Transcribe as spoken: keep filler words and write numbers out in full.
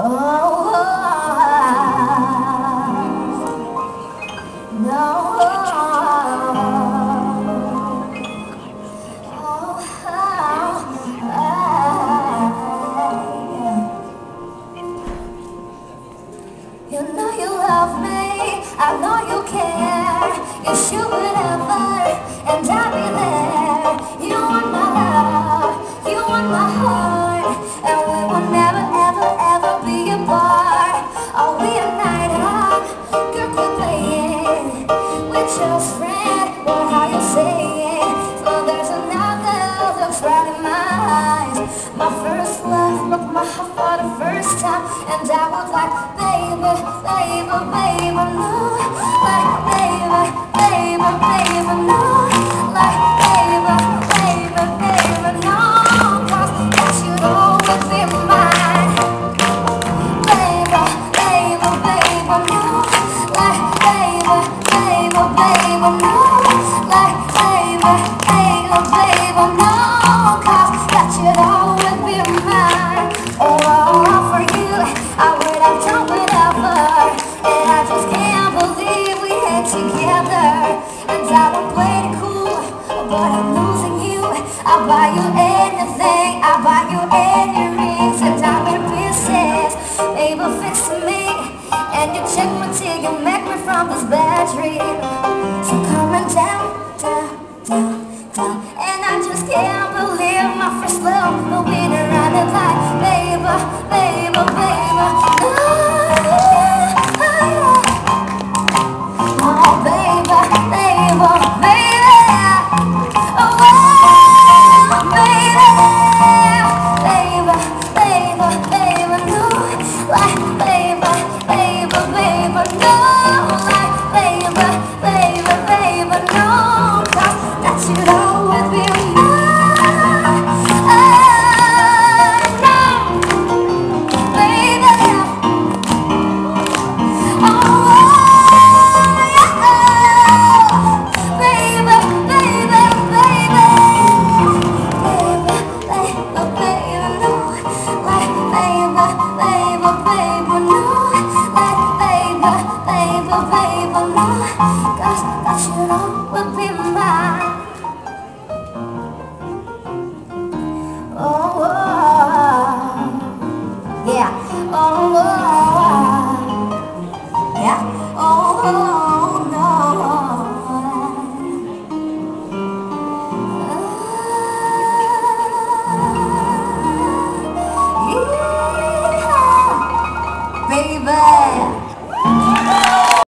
Oh, no. You know you love me, I know you care. You shoot whatever, and I'll be there. You want my love, you want my heart, and we will never, ever, ever be apart. Are we a night out? Girl, quit playing with your friend, or how you say it. So there's another that's right in my eyes. My first love broke my heart for the first time, and I was like, baby, baby, baby, no. Like, baby, baby, baby, no. Like, baby, baby, baby, no. Cause that should always be mine. Baby, baby, baby, no. Like, baby, baby, baby, no. Like, baby, baby, baby, no. Cause that should always be mine. Oh, oh, for you, I would have done whatever. And I just can't believe we hang together. And I don't play it cool, but I'm losing you. I'll buy you anything, I'll buy you any rings and diamond pieces. Baby, fix me, and you check me till you make me from this bad dream. So coming down, down, down, down. And I just can't believe my first love will be the running like, baby, baby, baby, no. Oh, oh, yeah. Oh, oh.